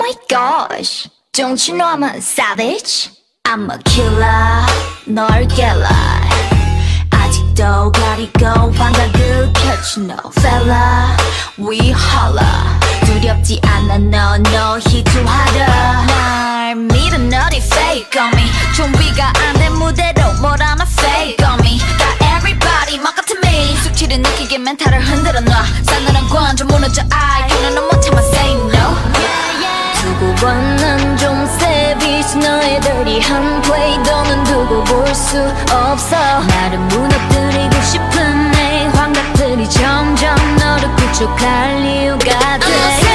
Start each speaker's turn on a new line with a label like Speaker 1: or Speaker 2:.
Speaker 1: my gosh, don't you know I'm a savage? I'm a killer, 널 깰라. 아직도 가리고 환각을 펼치 no fella. We holla. 두렵지 않아 no 희투하라. 날 믿어 너리 fake on me. 준비가 안 된 무대로 뭘 하나 fake on me. 다 everybody 막 같은 me. 숙취를 느끼게 멘탈을 흔들어 놔. 싸늘한 관점 무너져 I couldn't 못 참아 say no. 두고 봐 난 좀 savage 너의 dirty한 play 너는 두고 볼 수 없어. 나를 무너뜨리고 싶은 내 환각들이 점점 너를 구축할 이유가 돼.